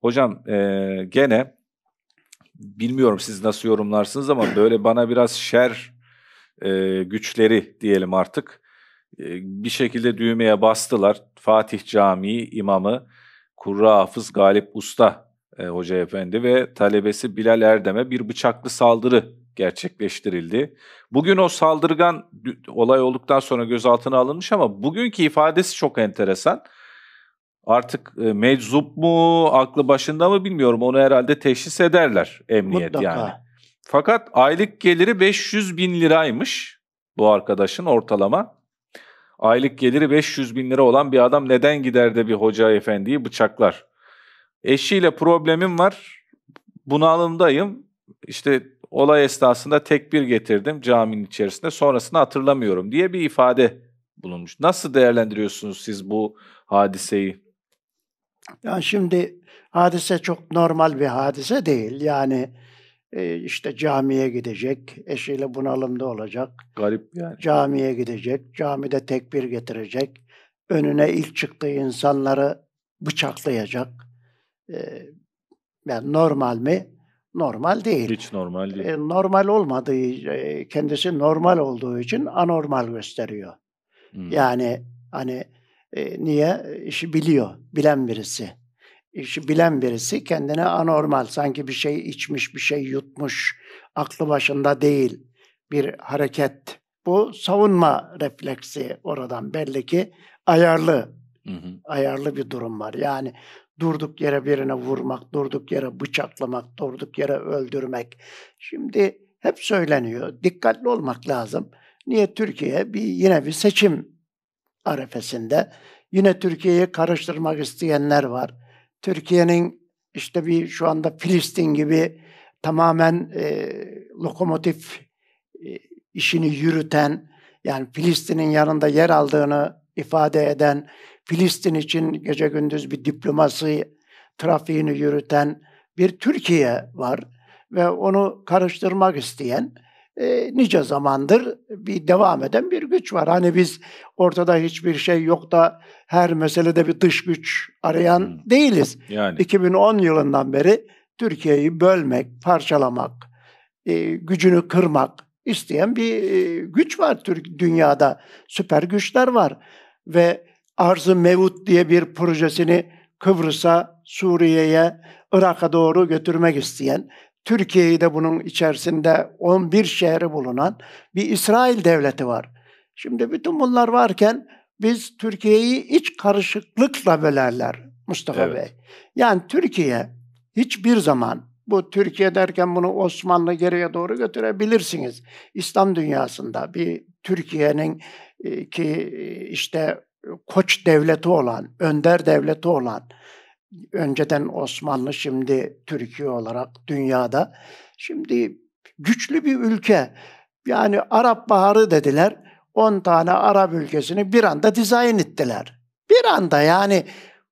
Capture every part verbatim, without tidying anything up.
Hocam e, gene bilmiyorum siz nasıl yorumlarsınız ama böyle bana biraz şer e, güçleri diyelim artık e, bir şekilde düğmeye bastılar. Fatih Camii imamı Kurra Hafız Galip Usta e, Hoca Efendi ve talebesi Bilal Erdem'e bir bıçaklı saldırı gerçekleştirildi. Bugün o saldırgan olay olduktan sonra gözaltına alınmış ama bugünkü ifadesi çok enteresan. Artık e, meczup mu, aklı başında mı bilmiyorum. Onu herhalde teşhis ederler emniyet Mutlaka. yani. Fakat aylık geliri beş yüz bin liraymış bu arkadaşın ortalama. Aylık geliri beş yüz bin lira olan bir adam neden gider de bir hoca efendiyi bıçaklar? Eşiyle problemim var, bunalımdayım. İşte olay esnasında tekbir getirdim caminin içerisinde, sonrasını hatırlamıyorum diye bir ifade bulunmuş. Nasıl değerlendiriyorsunuz siz bu hadiseyi? Yani şimdi hadise çok normal bir hadise değil. Yani e, işte camiye gidecek, eşiyle bunalımda olacak. Garip yani. Camiye gidecek, camide tekbir getirecek. Önüne ilk çıktığı insanları bıçaklayacak. E, yani normal mi? Normal değil. Hiç normal değil. E, normal olmadığı, e, kendisi normal olduğu için anormal gösteriyor. Hmm. Yani hani e, niye? İşi biliyor, bilen birisi. İşi bilen birisi kendine anormal, sanki bir şey içmiş, bir şey yutmuş, aklı başında değil bir hareket. Bu savunma refleksi oradan belli ki ayarlı, Hı hı. ayarlı bir durum var. Yani durduk yere birine vurmak, durduk yere bıçaklamak, durduk yere öldürmek. Şimdi hep söyleniyor, dikkatli olmak lazım. Niye? Türkiye bir yine bir seçim arefesinde. Yine Türkiye'yi karıştırmak isteyenler var. Türkiye'nin işte bir şu anda Filistin gibi tamamen e, lokomotif e, işini yürüten, yani Filistin'in yanında yer aldığını ifade eden, Filistin için gece gündüz bir diplomasi trafiğini yürüten bir Türkiye var ve onu karıştırmak isteyen e, nice zamandır bir devam eden bir güç var. Hani biz ortada hiçbir şey yok da her meselede bir dış güç arayan Hmm. değiliz. Yani. iki bin on yılından beri Türkiye'yi bölmek, parçalamak, e, gücünü kırmak isteyen bir e, güç var Türk dünyada. Süper güçler var ve Arz-ı Mevut diye bir projesini Kıbrıs'a, Suriye'ye, Irak'a doğru götürmek isteyen, Türkiye'yi de bunun içerisinde on bir şehri bulunan bir İsrail devleti var. Şimdi bütün bunlar varken biz Türkiye'yi iç karışıklıkla bölerler Mustafa Evet. Bey. Yani Türkiye hiçbir zaman, bu Türkiye derken bunu Osmanlı geriye doğru götürebilirsiniz. İslam dünyasında bir Türkiye'nin e, ki e, işte koç devleti olan, önder devleti olan, önceden Osmanlı, şimdi Türkiye olarak dünyada, şimdi güçlü bir ülke. Yani Arap Baharı dediler, on tane Arap ülkesini bir anda dizayn ettiler. Bir anda, yani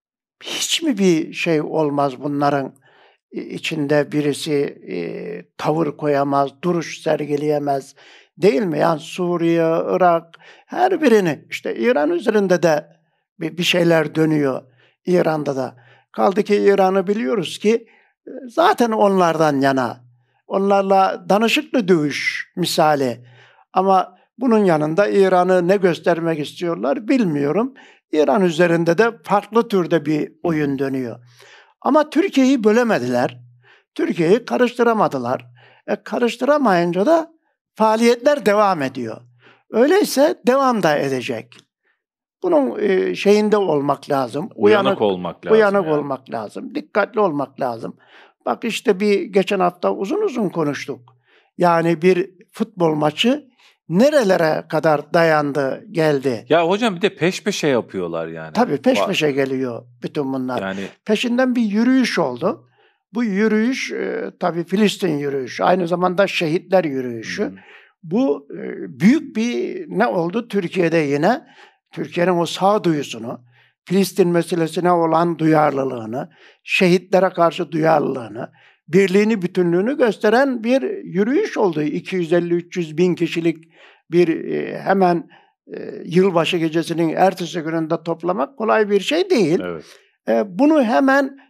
hiç mi bir şey olmaz bunların içinde birisi e, tavır koyamaz, duruş sergileyemez, değil mi? Yani Suriye, Irak, her birini, işte İran üzerinde de bir, bir şeyler dönüyor, İran'da da. Kaldı ki İran'ı biliyoruz ki e, zaten onlardan yana, onlarla danışıklı dövüş misali. Ama bunun yanında İran'ı ne göstermek istiyorlar bilmiyorum. İran üzerinde de farklı türde bir oyun dönüyor. Ama Türkiye'yi bölemediler. Türkiye'yi karıştıramadılar. E, karıştıramayınca da faaliyetler devam ediyor. Öyleyse devam da edecek. Bunun e, şeyinde olmak lazım. Uyanık, Uyanık olmak lazım. Uyanık yani. olmak lazım. Dikkatli olmak lazım. Bak işte bir geçen hafta uzun uzun konuştuk. Yani bir futbol maçı nerelere kadar dayandı, geldi. Ya hocam bir de peş peşe yapıyorlar yani. Tabii peş Va- peşe geliyor bütün bunlar. Yani Peşinden bir yürüyüş oldu. Bu yürüyüş e, tabii Filistin yürüyüşü, aynı zamanda şehitler yürüyüşü. Hı. Bu e, büyük bir ne oldu Türkiye'de yine? Türkiye'nin o sağduyusunu, Filistin meselesine olan duyarlılığını, şehitlere karşı duyarlılığını, birliğini, bütünlüğünü gösteren bir yürüyüş oldu. iki yüz elli üç yüz bin kişilik bir e, hemen e, yılbaşı gecesinin ertesi gününde toplamak kolay bir şey değil. evet. E, bunu hemen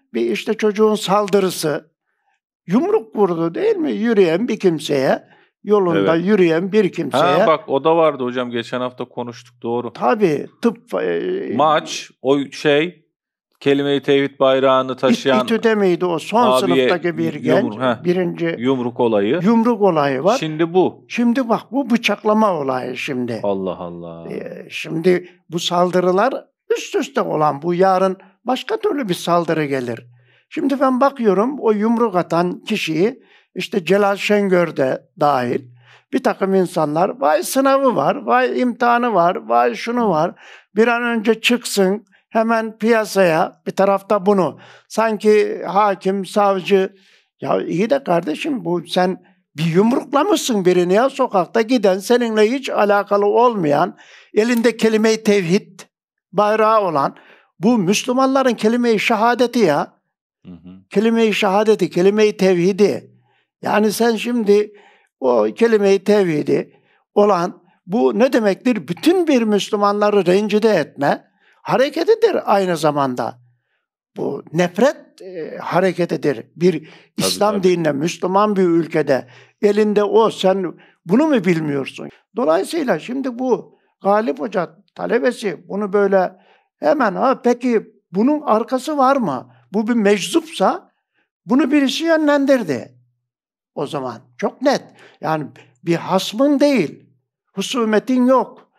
bir işte çocuğun saldırısı, yumruk vurdu değil mi? Yürüyen bir kimseye, yolunda Evet. yürüyen bir kimseye. Ha bak o da vardı hocam, geçen hafta konuştuk, doğru. Tabii tıp... E, Maç, o şey, kelime-i tevhid bayrağını taşıyan İTÜ'de miydi o son abiye sınıftaki bir genç, yumruk, heh, birinci yumruk olayı. yumruk olayı var. Şimdi bu. Şimdi bak bu bıçaklama olayı şimdi. Allah Allah. Ee, şimdi bu saldırılar üst üste olan, bu yarın başka türlü bir saldırı gelir. Şimdi ben bakıyorum o yumruk atan kişiyi, işte Celal Şengör de dahil bir takım insanlar, vay sınavı var, vay imtihanı var, vay şunu var, bir an önce çıksın hemen piyasaya, bir tarafta bunu. Sanki hakim, savcı, ya iyi de kardeşim bu sen bir yumruklamışsın birini ya, sokakta giden, seninle hiç alakalı olmayan, elinde kelime-i tevhid bayrağı olan, bu Müslümanların kelime-i şehadeti ya. Hı hı. Kelime-i şehadeti, kelime-i tevhidi. Yani sen şimdi o kelime-i tevhidi olan, bu ne demektir? Bütün bir Müslümanları rencide etme hareketidir aynı zamanda. Bu nefret e, hareketidir. Bir İslam tabii. dinine, Müslüman bir ülkede elinde o, sen bunu mu bilmiyorsun? Dolayısıyla şimdi bu Galip Hoca talebesi bunu böyle hemen, ha peki bunun arkası var mı? Bu bir meczupsa bunu birisi yönlendirdi. O zaman çok net. Yani bir hasmın değil, husumetin yok.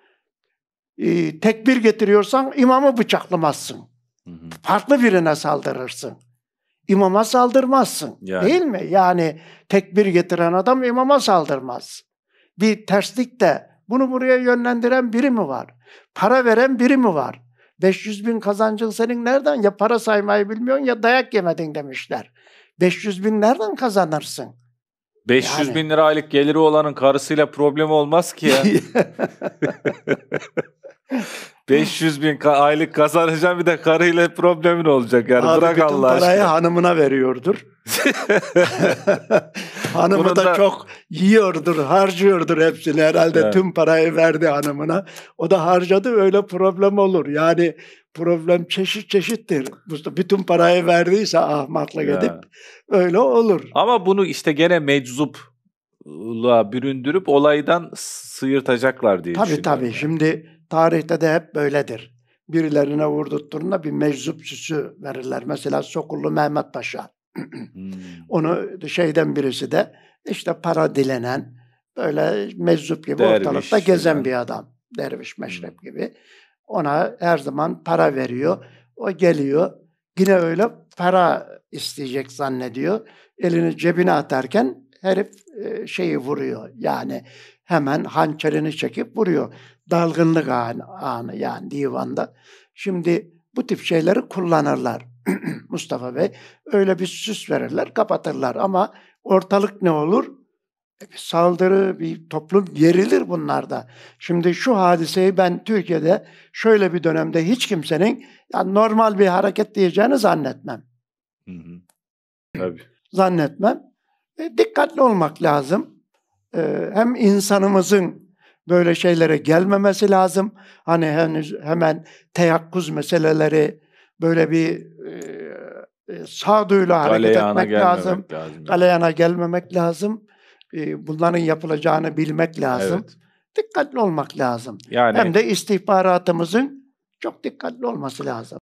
Ee, tekbir getiriyorsan imamı bıçaklamazsın. Hı hı. Farklı birine saldırırsın. İmama saldırmazsın. Yani. Değil mi? Yani tekbir getiren adam imama saldırmaz. Bir terslik de bunu buraya yönlendiren biri mi var? Para veren biri mi var? beş yüz bin kazancın senin nereden? Ya para saymayı bilmiyorsun ya dayak yemedin demişler. beş yüz bin nereden kazanırsın? beş yüz Yani. bin lira aylık geliri olanın karısıyla problemi olmaz ki ya. beş yüz bin ka- aylık kazanacağım, bir de karıyla problemin olacak yani. Abi Bırak bütün Allah parayı aşkına. hanımına veriyordur. Hanımı Bunun da, da- çok yiyordur, harcıyordur hepsini. Herhalde Evet. tüm parayı verdi hanımına. O da harcadı, öyle problem olur. Yani problem çeşit çeşittir. Bütün parayı verdiyse ahmakla Ya. gidip öyle olur. Ama bunu işte gene meczupluğa büründürüp olaydan sıyırtacaklar diye Tabii düşünüyorum. tabii. yani. Şimdi tarihte de hep böyledir. Birilerine vurdurttuğunda bir meczup süsü verirler. Mesela Sokullu Mehmet Paşa. Hmm. Onu şeyden birisi de işte para dilenen, böyle meczup gibi Derviş ortalıkta gezen filan. bir adam. Derviş meşrep Hmm. gibi. Ona her zaman para veriyor. O geliyor. Yine öyle para isteyecek zannediyor. Elini cebine atarken herif e, şeyi vuruyor. Yani hemen hançerini çekip vuruyor. Dalgınlık anı, anı yani divanda. Şimdi bu tip şeyleri kullanırlar. Mustafa Bey öyle bir süs verirler, kapatırlar ama ortalık ne olur? Bir saldırı, bir toplum gerilir bunlarda. Şimdi şu hadiseyi ben Türkiye'de şöyle bir dönemde hiç kimsenin yani normal bir hareket diyeceğini zannetmem. Hı hı. Tabii. Zannetmem. E, dikkatli olmak lazım. E, hem insanımızın böyle şeylere gelmemesi lazım. Hani henüz hemen teyakkuz meseleleri, böyle bir e, e, sağduyuyla hareket Galeyana etmek lazım. gelmemek lazım. Galeyana gelmemek lazım. E, bunların yapılacağını bilmek lazım. Evet. Dikkatli olmak lazım. Yani Hem de istihbaratımızın çok dikkatli olması lazım.